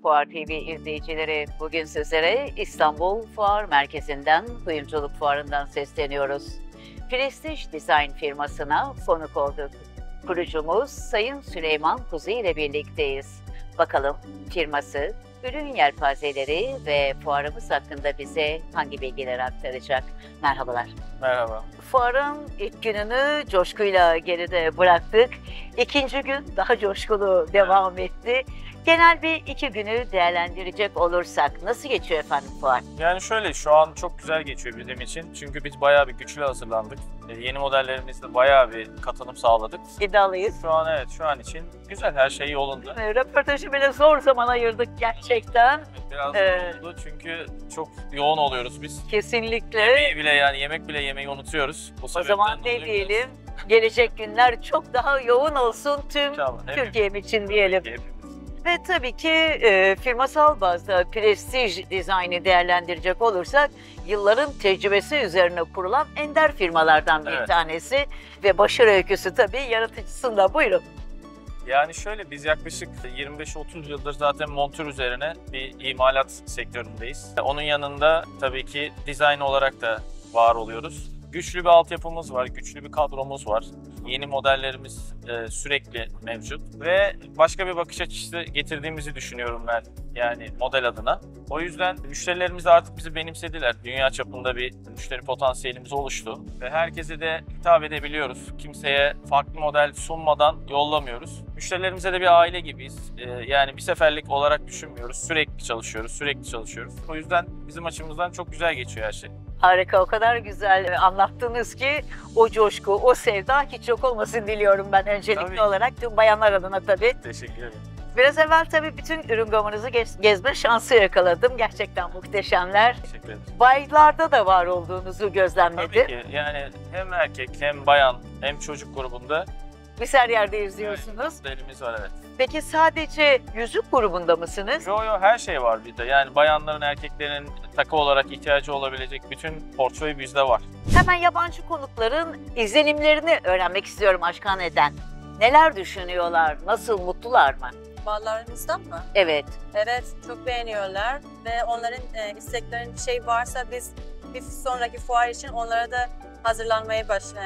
Fuar TV izleyicileri, bugün sizlere İstanbul Fuar Merkezi'nden, Kuyumculuk Fuarı'ndan sesleniyoruz. Prestij Design firmasına konuk olduk. Kurucumuz Sayın Süleyman Kuzu ile birlikteyiz. Bakalım firması, ürün yelpazeleri ve fuarımız hakkında bize hangi bilgiler aktaracak? Merhabalar. Merhaba. Fuarın ilk gününü coşkuyla geride bıraktık. İkinci gün daha coşkulu devam etti. Genel bir iki günü değerlendirecek olursak nasıl geçiyor efendim fuar? Yani şöyle, şu an çok güzel geçiyor bizim için. Çünkü biz bayağı bir güçlü hazırlandık. Yeni modellerimizde bayağı bir katılım sağladık. İddialıyız. Şu an için güzel, her şey yolunda. Röportajı bile zor zaman ayırdık gerçekten. Biraz oldu çünkü çok yoğun oluyoruz biz. Kesinlikle. Yemek bile yemeyi unutuyoruz. O zaman ne diyelim? Gelecek günler çok daha yoğun olsun tüm Türkiye'm için diyelim. Ve tabii ki firmasal bazda prestij dizaynı değerlendirecek olursak yılların tecrübesi üzerine kurulan ender firmalardan bir tanesi ve başarı öyküsü tabii yaratıcısında. Buyurun. Yani şöyle, biz yaklaşık 25-30 yıldır zaten montür üzerine bir imalat sektöründeyiz. Onun yanında tabii ki dizayn olarak da var oluyoruz. Güçlü bir altyapımız var, güçlü bir kadromuz var. Yeni modellerimiz sürekli mevcut ve başka bir bakış açısı getirdiğimizi düşünüyorum ben, yani model adına. O yüzden müşterilerimiz de artık bizi benimsediler. Dünya çapında bir müşteri potansiyelimiz oluştu ve herkese de hitap edebiliyoruz. Kimseye farklı model sunmadan yollamıyoruz. Müşterilerimize de bir aile gibiyiz. Yani bir seferlik olarak düşünmüyoruz. Sürekli çalışıyoruz. O yüzden bizim açımızdan çok güzel geçiyor her şey. Harika, o kadar güzel anlattınız ki o coşku, o sevda hiç yok olmasın diliyorum ben öncelikli olarak tüm bayanlar adına tabii. Teşekkür ederim. Biraz evvel tabii bütün ürün gamınızı gezme şansı yakaladım. Gerçekten muhteşemler. Teşekkür ederim. Baylarda da var olduğunuzu gözlemledim. Tabii ki, yani hem erkek hem bayan hem çocuk grubunda. Biz her yerde izliyorsunuz. Modelimiz var, evet. Peki sadece yüzük grubunda mısınız? Yo, her şey var bizde. Yani bayanların, erkeklerin takı olarak ihtiyacı olabilecek bütün portföy bizde var. Hemen yabancı konukların izlenimlerini öğrenmek istiyorum Aşkane'den. Neler düşünüyorlar, nasıl, mutlular mı? Ballarımızdan mı? Evet. Evet, çok beğeniyorlar ve onların isteklerinin bir şey varsa biz bir sonraki fuar için onlara da hazırlanmaya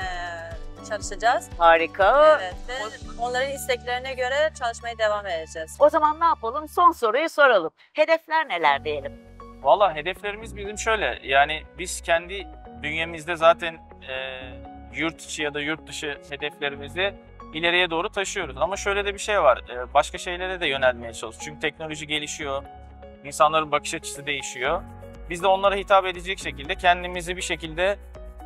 çalışacağız. Harika. Evet, ve onların isteklerine göre çalışmaya devam edeceğiz. O zaman ne yapalım? Son soruyu soralım. Hedefler neler diyelim? Vallahi hedeflerimiz bizim şöyle, yani biz kendi bünyemizde zaten yurt içi ya da yurt dışı hedeflerimizi ileriye doğru taşıyoruz. Ama şöyle de bir şey var, başka şeylere de yönelmeye çalışıyoruz. Çünkü teknoloji gelişiyor, insanların bakış açısı değişiyor. Biz de onlara hitap edecek şekilde kendimizi bir şekilde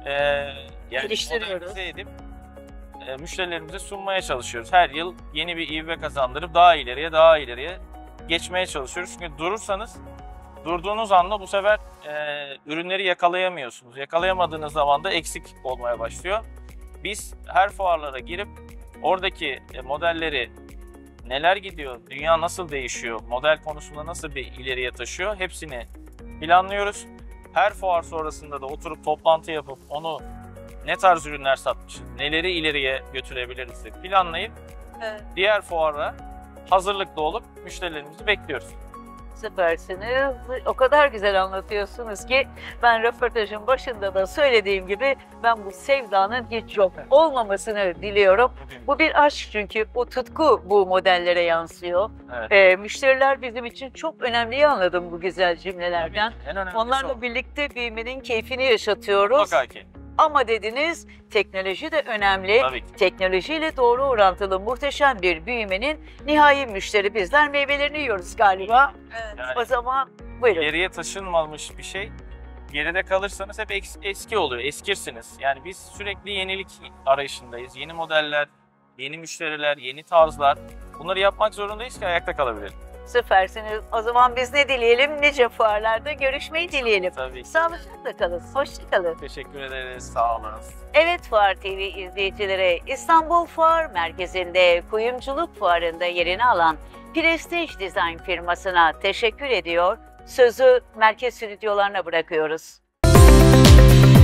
geliştiriyoruz. Modernize edip müşterilerimize sunmaya çalışıyoruz. Her yıl yeni bir ivme kazandırıp daha ileriye geçmeye çalışıyoruz. Çünkü durduğunuz anda bu sefer ürünleri yakalayamıyorsunuz. Yakalayamadığınız zaman da eksik olmaya başlıyor. Biz her fuarlara girip oradaki modelleri, neler gidiyor, dünya nasıl değişiyor, model konusunda nasıl bir ileriye taşıyor, hepsini planlıyoruz. Her fuar sonrasında da oturup toplantı yapıp onu ne tarz ürünler satmışız, neleri ileriye götürebiliriz diye planlayıp diğer fuara hazırlıklı olup müşterilerimizi bekliyoruz. Süpersiniz. O kadar güzel anlatıyorsunuz ki ben röportajın başında da söylediğim gibi ben bu sevdanın hiç yok olmamasını diliyorum. Bu bir aşk, çünkü o tutku bu modellere yansıyor. Evet. Müşteriler bizim için çok önemliyi anladım bu güzel cümlelerden. Onlarla birlikte büyümenin keyfini yaşatıyoruz. Mutlaka ki. Ama dediniz, teknoloji de önemli. Tabii ki. Teknolojiyle doğru orantılı muhteşem bir büyümenin nihai müşteri bizler, meyvelerini yiyoruz galiba. Evet. Yani o zaman buyurun. ileriye taşınmamış bir şey, geride kalırsanız hep eski oluyor, eskirsiniz. Yani biz sürekli yenilik arayışındayız. Yeni modeller, yeni müşteriler, yeni tarzlar. Bunları yapmak zorundayız ki ayakta kalabilelim. Süpersiniz. O zaman biz ne dileyelim? Nice fuarlarda görüşmeyi dileyelim. Tabii. Sağlıcakla kalın. Hoşça kalın. Teşekkür ederiz. Sağ olun. Evet, Fuar TV izleyicileri, İstanbul Fuar Merkezi'nde Kuyumculuk Fuarı'nda yerini alan Prestij Design firmasına teşekkür ediyor. Sözü merkez stüdyolarına bırakıyoruz.